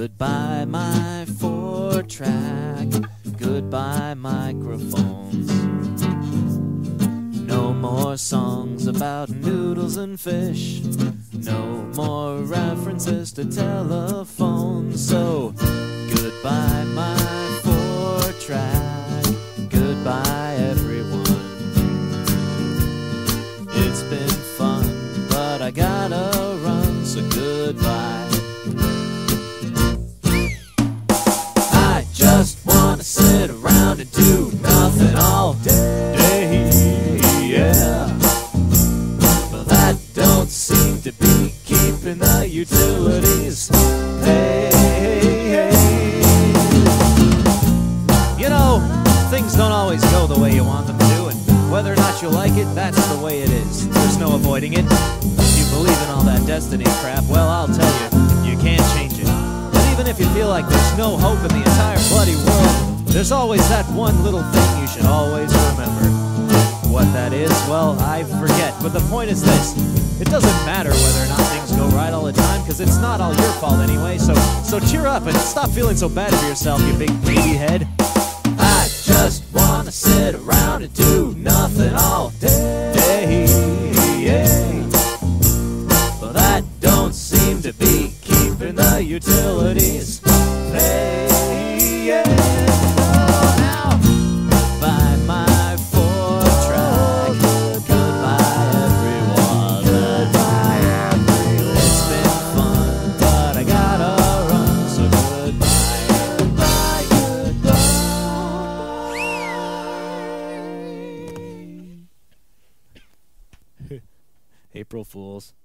Goodbye my 4-track, goodbye microphones. No more songs about noodles and fish, no more references to telephones. So goodbye my 4-track, goodbye everyone. It's been fun, but I gotta run, so goodbye. I just wanna sit around and do nothing all day, yeah. But that don't seem to be keeping the utilities paid. You know, things don't always go the way you want them to, and whether or not you like it, that's the way it is. There's no avoiding it. If you believe in all that destiny crap, well, I'll tell you, you can't change it. But even if you feel like there's no hope in the entire bloody world, there's always that one little thing you should always remember. What that is, well, I forget. But the point is this: it doesn't matter whether or not things go right all the time, because it's not all your fault anyway. So cheer up and stop feeling so bad for yourself, you big baby head. I just wanna sit around and do nothing all day, yeah. But that don't seem to be keeping the utilities paid, yeah. Oh, now, goodbye my 4-track, goodbye everyone. Goodbye everyone. It's been fun, but I gotta run, so goodbye, goodbye, goodbye. April Fools.